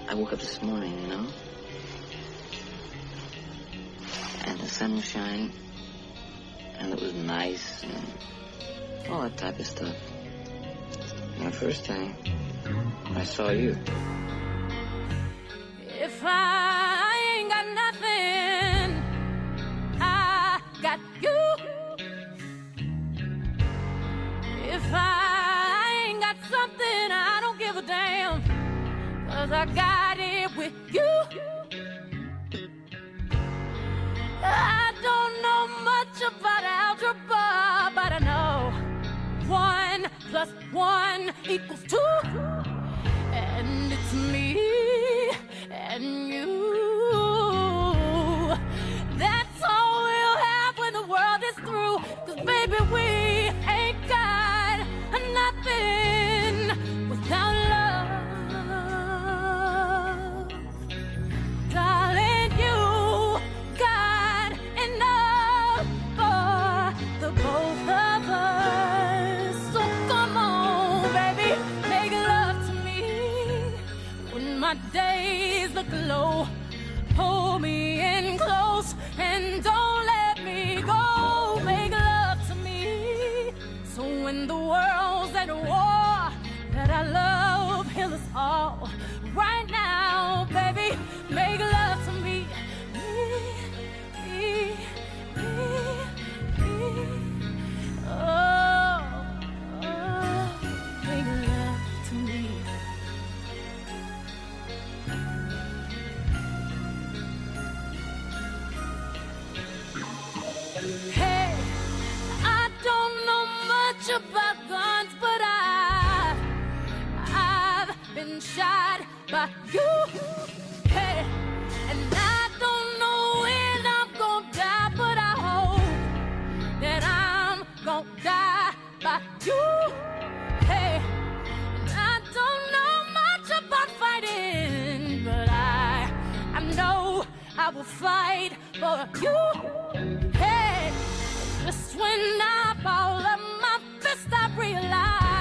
I woke up this morning, you know? And the sun was shining. And it was nice and all that type of stuff. And the first time, I saw you. If I ain't got nothing, I got you. If I ain't got something, I don't give a damn, 'cause I got it with you. I don't know much about algebra, but I know 1 + 1 = 2. And it's me and you. That's all we'll have when the world is through. 'Cause baby, we ain't got nothing without love. Darling, you got enough for the both of us. So come on, baby, make love to me when my days look low. Pull me in close and don't let me go. Make love to me so when the world's at war, that our love heal us all. Right now, baby, make love to me. Oh, make love to me. Hey, I don't know much about guns, but I've been shot by you. Hey, and I don't know when I'm gonna die, but I hope that I'm gonna die by you. Hey, and I don't know much about fighting, but I know I will fight for you. Hey, just when I ball up my fist, I realize